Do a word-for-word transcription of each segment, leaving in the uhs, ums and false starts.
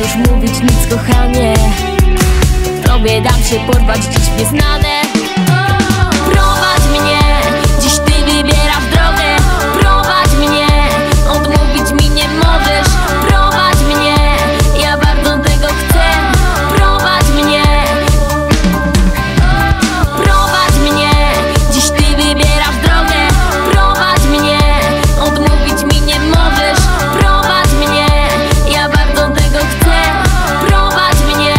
już mówić nic, kochanie. Tobie dam się porwać dziś w nieznane. Prowadź mnie, dziś ty wybierasz drogę. Prowadź mnie, odmówić mi nie możesz. Prowadź mnie, ja bardzo tego chcę. Prowadź mnie, prowadź mnie, dziś ty wybierasz drogę. Prowadź mnie, odmówić mi nie możesz. Prowadź mnie, ja bardzo tego chcę. Prowadź mnie.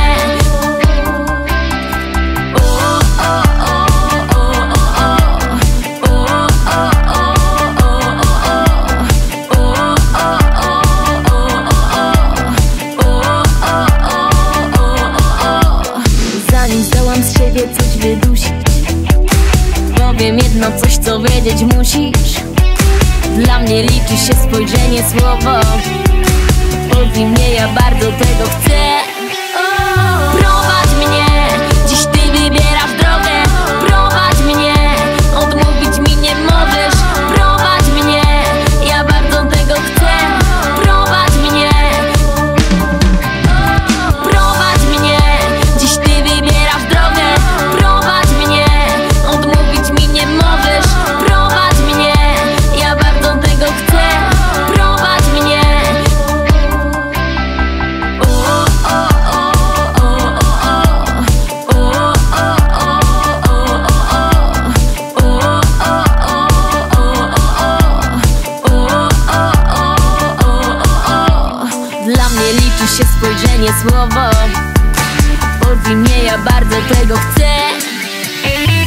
Zanim zdołam z siebie coś wydusić, powiem jedno coś, co wiedzieć musisz. Dla mnie liczy się spojrzenie, słowo. Pozwij mnie, ja bardzo tego chcę. Prowadź mnie, dziś ty wybierasz drogę. Prowadź mnie, odmówić mi nie możesz. Prowadź mnie, ja bardzo tego chcę. Prowadź mnie, prowadź mnie, dziś ty wybierasz drogę. Prowadź mnie, odmówić mi nie możesz. Prowadź mnie, ja bardzo tego chcę. Prowadź mnie. Dla mnie liczy się spojrzenie, słowo. Pozwij mnie, ja bardzo tego chcę.